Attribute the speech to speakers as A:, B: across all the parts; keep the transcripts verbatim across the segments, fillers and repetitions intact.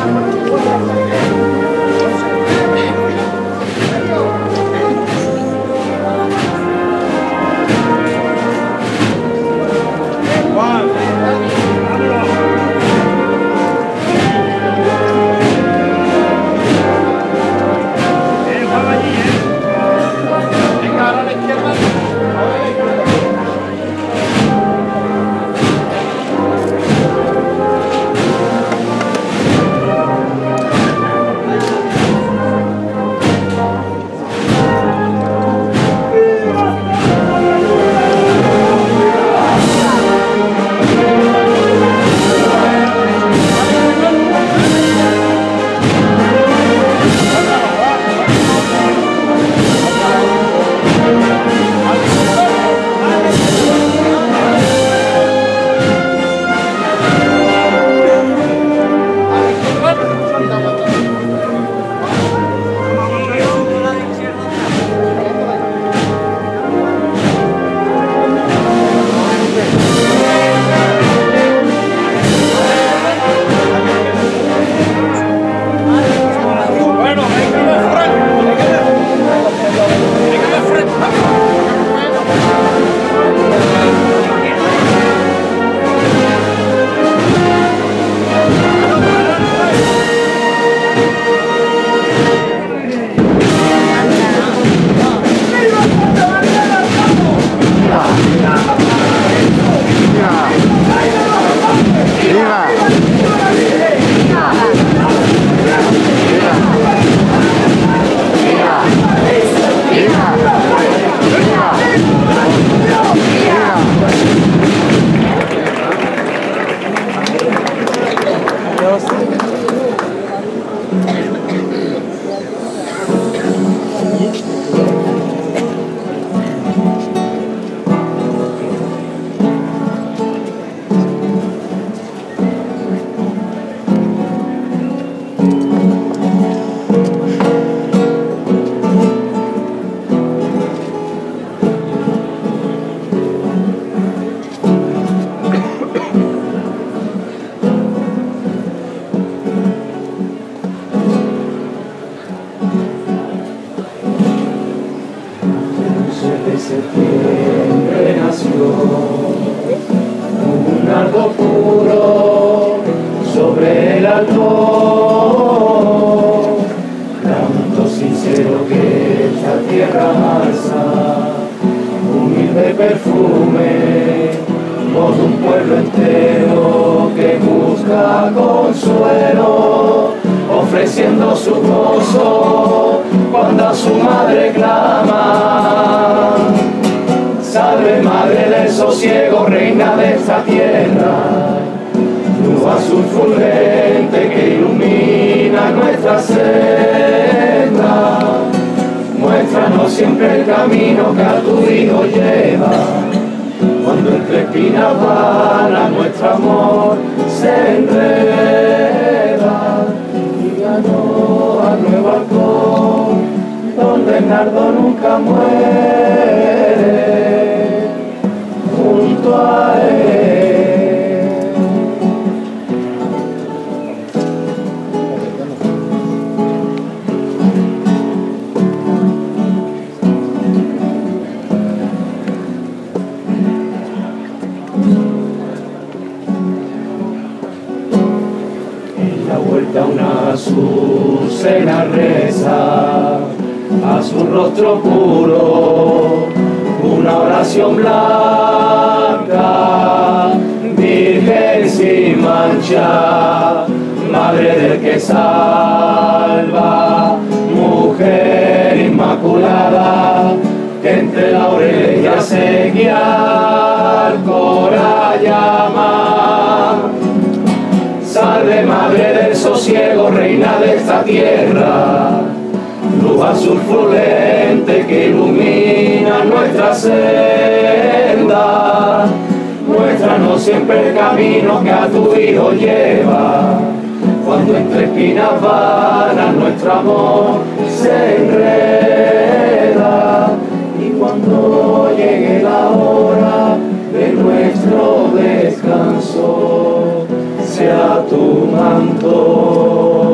A: Sea tu manto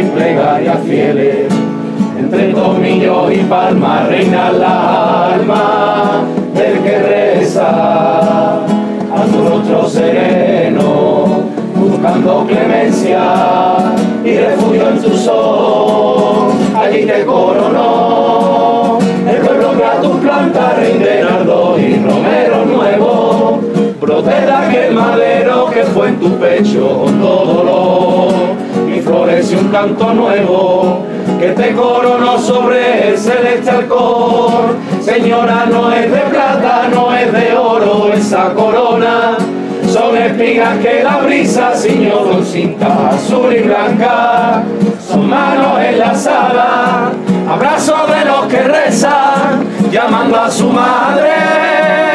A: plegarias fieles. Entre tomillos y palmas reina la alma del que reza a tu rostro sereno, buscando clemencia y refugio en tu sol. Allí te coronó el pueblo que a tu planta rinde nardo y romero nuevo, brote de aquel madero que fue en tu pecho todo dolor, y floreció un canto nuevo que te coronó sobre el celeste alcor. Señora, no es de plata, no es de oro esa corona, son espigas que la brisa ciñó con cinta azul y blanca, son manos enlazadas, abrazos de los que rezan, llamando a su madre.